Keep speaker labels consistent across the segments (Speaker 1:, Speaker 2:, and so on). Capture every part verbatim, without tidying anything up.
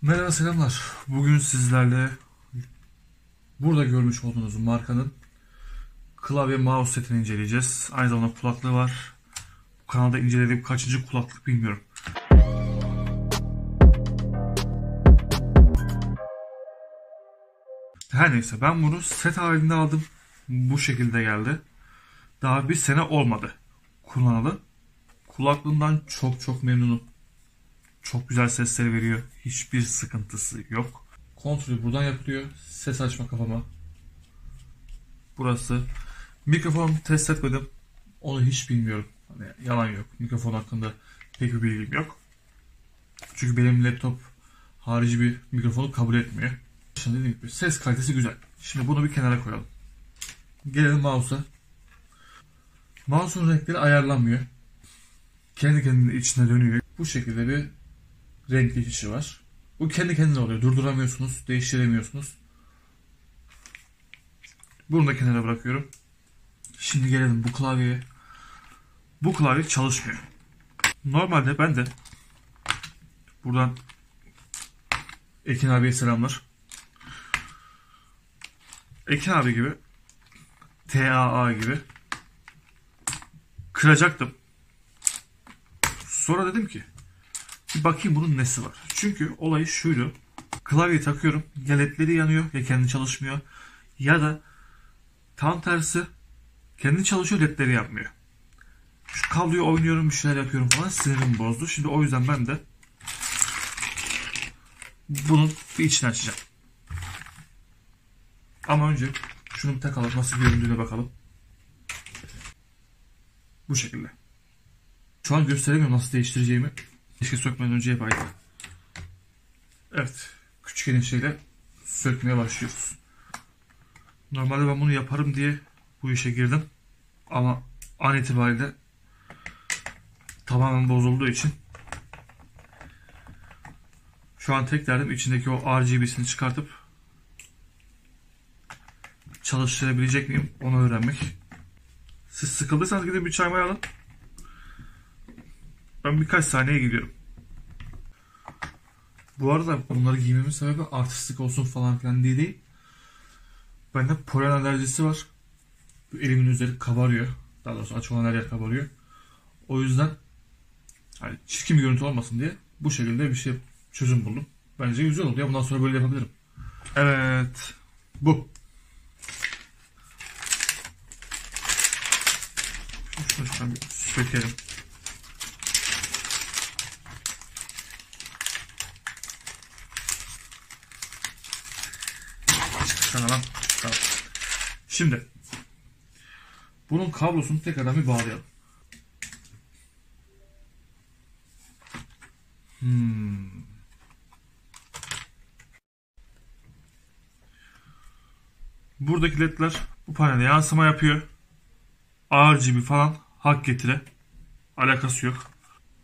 Speaker 1: Merhaba, selamlar. Bugün sizlerle burada görmüş olduğunuz markanın klavye mouse setini inceleyeceğiz. Aynı zamanda kulaklığı var. Bu kanalda incelediğim kaçıncı kulaklık bilmiyorum. Her neyse, ben bunu set halinde aldım. Bu şekilde geldi. Daha bir sene olmadı kullanalı. Kulaklığından çok çok memnunum. Çok güzel sesleri veriyor. Hiçbir sıkıntısı yok. Kontrolü buradan yapılıyor. Ses açma kafama. Burası. Mikrofon test etmedim. Onu hiç bilmiyorum. Hani yalan yok. Mikrofon hakkında pek bir bilgim yok. Çünkü benim laptop harici bir mikrofonu kabul etmiyor. Şimdi dediğim gibi ses kalitesi güzel. Şimdi bunu bir kenara koyalım. Gelelim mouse'a. Mouse'un renkleri ayarlanmıyor. Kendi kendine içine dönüyor. Bu şekilde bir renk geçişi var. Bu kendi kendine oluyor. Durduramıyorsunuz, değiştiremiyorsunuz. Bunu da kenara bırakıyorum. Şimdi gelelim bu klavyeye. Bu klavye çalışmıyor. Normalde ben de buradan Ekin abiye selamlar. Ekin abi gibi T A A gibi kıracaktım. Sonra dedim ki bir bakayım bunun nesi var. Çünkü olayı şuydu. Klavyeyi takıyorum. Ya ledleri yanıyor ya kendi çalışmıyor. Ya da tam tersi kendi çalışıyor, ledleri yapmıyor. Şu kabloyu oynuyorum, bir şeyler yapıyorum falan, sinirimi bozdu. Şimdi o yüzden ben de bunun bir içini açacağım. Ama önce şunu bir takalım, nasıl göründüğüne bakalım. Bu şekilde. Şu an gösteremiyorum nasıl değiştireceğimi. Keşke sökmeden önce yapaydım. Evet. Küçük enişteyle sökmeye başlıyoruz. Normalde ben bunu yaparım diye bu işe girdim. Ama an itibariyle tamamen bozulduğu için şu an tek derdim içindeki o R G B'sini çıkartıp çalıştırabilecek miyim onu öğrenmek. Siz sıkıldıysanız gidip bir çay may alın. Ben birkaç saniye gidiyorum. Bu arada bunları giymemin sebebi artistik olsun falan filan diye değil. Bende polen alerjisi var. Elimin üzeri kabarıyor. Daha doğrusu açık olan her yer kabarıyor. O yüzden hani çirkin bir görüntü olmasın diye bu şekilde bir şey çözüm buldum. Bence güzel oldu ya. Bundan sonra böyle yapabilirim. Evet. Bu. Şunu şuradan bir sökelim. Çıksana lan. Tamam. Şimdi bunun kablosunu tekrardan bir bağlayalım. Hmm. Buradaki ledler bu panele yansıma yapıyor. R G B falan hak getire. Alakası yok.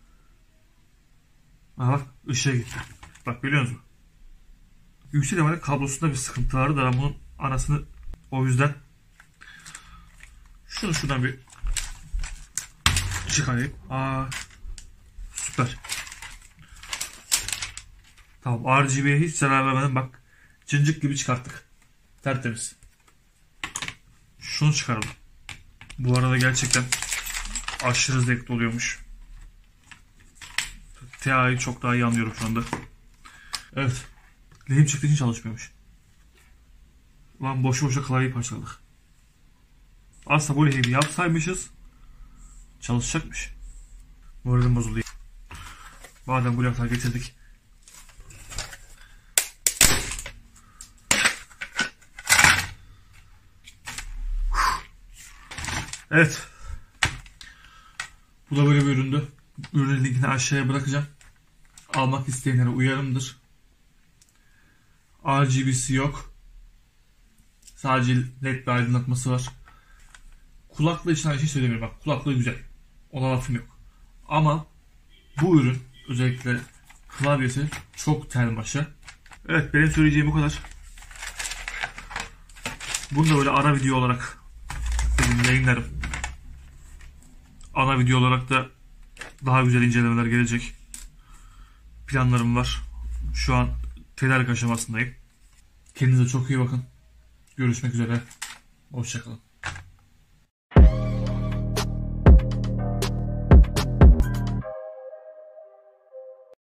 Speaker 1: Aha bak, ışığa gitti. Bak, biliyor musun? Yüksek ihtimalle kablosunda bir sıkıntı vardı da ben bunun anasını, o yüzden şunu şuradan bir çıkarayım. Aa, süper. Tamam, R G B'ye hiç zarar vermeden bak cincik gibi çıkarttık. Tertemiz. Şunu çıkaralım. Bu arada gerçekten aşırı zevkli oluyormuş. T A'yı çok daha iyi anlıyorum şu anda. Evet. Lehim çıktığı için çalışmıyormuş. Lan boşu boşa klavyeyi parçaladık. Aslında bu lehimi yapsaymışız çalışacakmış. Moralim bozuldu. Madem bu laflar getirdik. Evet. Bu da böyle bir üründü. Ürünün linkini aşağıya bırakacağım. Almak isteyenlere uyarımdır. R G B'si yok. Sadece led bir aydınlatması var. Kulaklığı için aynı şey söylemiyorum. Bak, kulaklığı güzel. Ona lafım yok. Ama bu ürün, özellikle klavyesi çok termaşa. Evet, benim söyleyeceğim bu kadar. Bunu da böyle ara video olarak yayınlarım. Ana video olarak da daha güzel incelemeler gelecek. Planlarım var. Şu an tedarik aşamasındayım. Kendinize çok iyi bakın. Görüşmek üzere. Hoşçakalın.